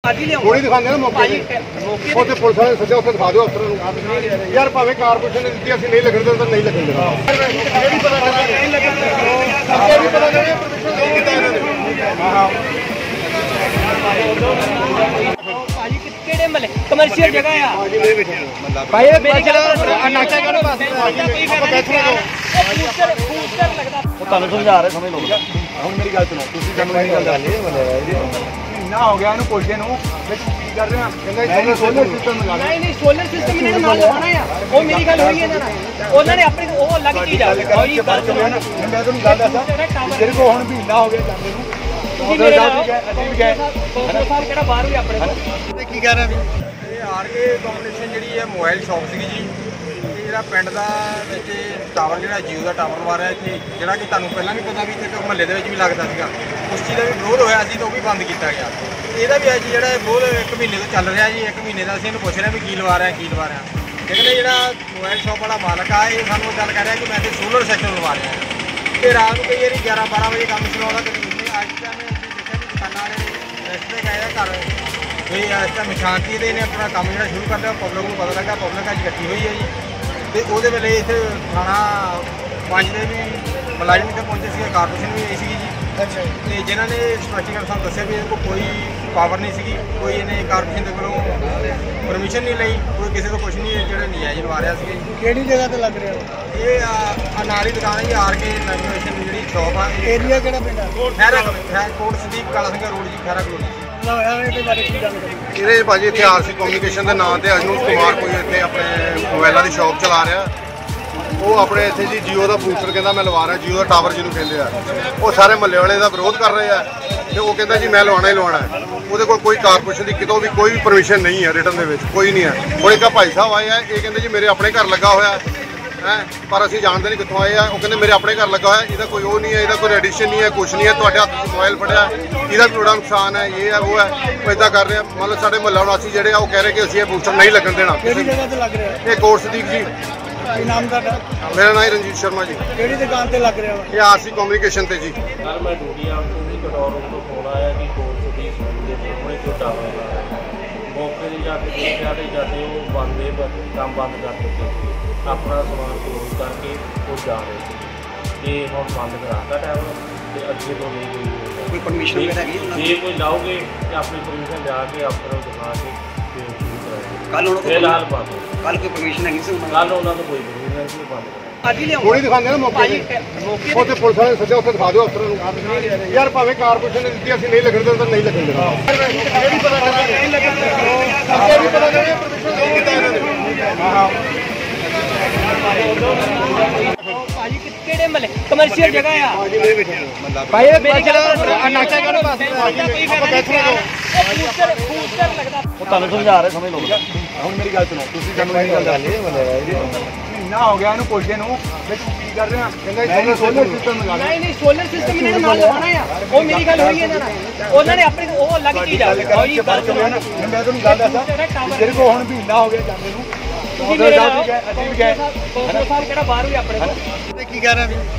थोड़ी दिखाने ना मौके पुलिस वाले सजा उत्थे दिखा दो अफसर यार भावें कारपोरेशन ने दी नहीं लगन तो नहीं लगन कमर्शियल जगह समझा रहे समझ लो हम मेरी गल सुनो महीना हो गया पुछदे कर रहे हैं सोलर सिस्टम नहीं सोलर सिस्टम इन्होंने नाल लगाना है वो मेरी गल हुई है उन्होंने अपनी वो अलग चीज आ मैं तुहानू गल दसां तेरे को हुण महीना हो गया जांदे नूं की कह रहे हैं आरके कॉम्बिनेशन जी है मोबाइल शॉप सी जी जो पिंड का टावर जो जियो का टावर लवा रहा इतने जोड़ा कि तुम पहला भी पता भी इतने महल्ले भी लगता है उस चीज़ का भी विरोध होया तो भी बंद किया गया यदा भी अज जो विरोध एक महीने तो चल रहा जी एक महीने का असं पूछ रहे हैं भी की लवा रहे हैं लेकिन जो मोबाइल शॉप वाला मालक है ये सू गल कर रहा है कि मैं तो सोलर सिस्टम लवा रहा तो रात को कई बार 11-12 बजे काम चलाता कभी अज टाइम देखा भी दुकाना वाले रेस्ट गए घर भी इस टाइम शांति से इन्हें अपना काम जो शुरू कर लिया पब्लिक को पता लगा पब्लिक अज इकट्ठी हुई है जी तो वो वेले इतने थाना 5 के भी मुलाजिम इतने पहुंचे थे कारपोरेशन भी आई सी जी तो जिन्होंने स्पष्टीकरण सानू दस्सिया भी इनको कोई पावर नहीं सी कोई इन्हें कारपोरेशन के कोलों परमिशन नहीं ली कोई किसी को कुछ नहीं जो नजायज लवा रहा है केड़ी जगह ते लग रहा ये नाली दुकान है जी आरके नेविगेशन जी शॉप है एरिया केड़ा पिंड खैरा कोट सदीक काला सिंह रोड जी खैरा कलोनी ਇਹਦੇ ਭਾਜੀ ਇੱਥੇ ਆਰਸੀ ਕਮਿਊਨੀਕੇਸ਼ਨ ਦੇ ਨਾਂ ਤੇ ਅਜਨੂਰ ਕੁਮਾਰ ਕੋਈ ਇੱਥੇ ਆਪਣੇ ਮੋਬਾਈਲਾਂ ਦੀ ਸ਼ਾਪ ਚਲਾ ਰਿਹਾ ਉਹ ਆਪਣੇ ਇੱਥੇ ਜੀ ਜੀਓ ਦਾ ਬੂਸਟਰ ਕਹਿੰਦਾ ਮੈਂ ਲਵਾ ਰਿਹਾ ਜੀਓ ਦਾ ਟਾਵਰ ਜਿਹਨੂੰ ਕਹਿੰਦੇ ਆ ਉਹ ਸਾਰੇ ਮਹੱਲੇ ਵਾਲੇ ਦਾ ਵਿਰੋਧ ਕਰ ਰਹੇ ਆ ਤੇ ਉਹ ਕਹਿੰਦਾ ਜੀ ਮੈਂ ਲਵਾਉਣਾ ਹੀ ਲਵਾਉਣਾ ਉਹਦੇ ਕੋਲ ਕੋਈ ਕਾਰਪੋਰੇਸ਼ਨ ਦੀ ਕਿਤੋਂ ਵੀ ਕੋਈ ਵੀ ਪਰਮਿਸ਼ਨ ਨਹੀਂ ਹੈ ਰਿਟਨ ਦੇ ਵਿੱਚ ਕੋਈ ਨਹੀਂ ਹੈ ਹੁਣ ਇੱਕ ਭਾਈ ਸਾਹਿਬ ਆਏ ਆ ਇਹ ਕਹਿੰਦੇ ਜੀ ਮੇਰੇ ਆਪਣੇ ਘਰ ਲੱਗਾ ਹੋਇਆ है पर असीं जानते नहीं कितों आए हैं वो कहते मेरे अपने घर लगा है इहदा कोई वो नहीं है इहदा कोई एडिशन नहीं है कुछ नहीं है तुहाडे हत्थ मोबाइल फड़िया इहदा भी बड़ा नुकसान है ये है वो है वो इदा कर रहे हैं मतलब साडे मुहल्ला निवासी जिहड़े आ वो कह रहे कि असीं बूस्टर नहीं लगन देना किहड़ी जगह ते लग रहा है ये कोट सदीक जी की नाम तुहाडा मेरा नाम रंजीत शर्मा जी किहड़ी दुकान ते लग रहा है ये आरसी कम्युनिकेशन ते जी कल मैं ड्यूटी आउट तो कटौर तो फोन आया कि कोट सदीक के सामने जो टावर मौके से जाके जाते वो बंद काम बंद कर देते अपना समान क्लोज करके वो जा रहे थे ये हम बंद कराता टाइम तो अगे तो नहीं कोई परमिशन जे कोई लाओगे तो अपनी परमिशन जाके अफसर दिखा के फिलहाल बंद कल कोई परमिशन है कल उन्होंने कोई परमिशन नहीं बंद थोड़ी दिखाने ना मौके उत्थे पुलिस वाले सजा उत्थे दिखा दो अफसर यार भावें कारपोरेशन ने दी नहीं लगन तो नहीं लगन कमर्शियल जगह समझा रहे समझ लो हम मेरी गल सुनो महीना हो गया पुछदे कर रहे हैं सोलर सिस्टम नहीं सोलर सिस्टम इन्होंने नाल लगाना है वो मेरी गल हुई है उन्होंने अपनी वो अलग चीज आ मैं तुहानू गल दसां तेरे को हुण महीना हो गया जांदे नूं की कह रहे हैं